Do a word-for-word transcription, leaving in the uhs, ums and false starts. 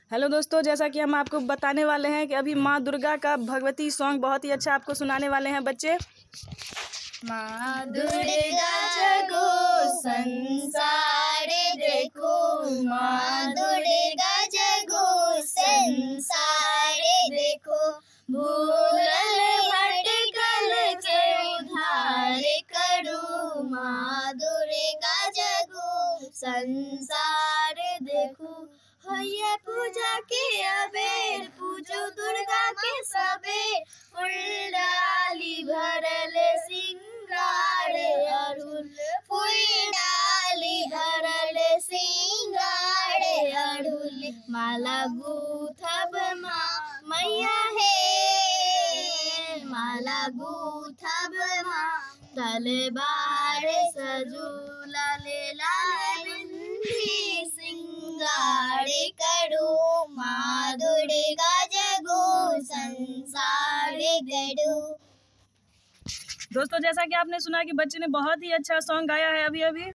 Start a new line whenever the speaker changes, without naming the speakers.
Hello दोस्तों, जैसा कि हम आपको बताने वाले हैं कि अभी माँ दुर्गा का भगवती सॉन्ग बहुत ही अच्छा आपको सुनाने वाले हैं बच्चे।
माँ दुर्गा जगो संसारे देखो, माँ दुर्गा जगो संसारे देखो, भूलल भटकल के उद्धार करो, माँ दुर्गा जगो संसार देखो। होइए पूजा के अबेर, पूजो दुर्गा के सबेर, फूल डाली भरल सिंगार अड़हुल, फूल डाली भरल सिंगार अड़हुल, माला गूथब माँ मैया हे, माला गूथब माँ तलवार सजू लाल लाल बिंदी सिंगार करो, माँ दुर्गा जगो संसार गढ़ो।
दोस्तों, जैसा कि आपने सुना कि बच्चे ने बहुत ही अच्छा सॉन्ग गाया है अभी अभी।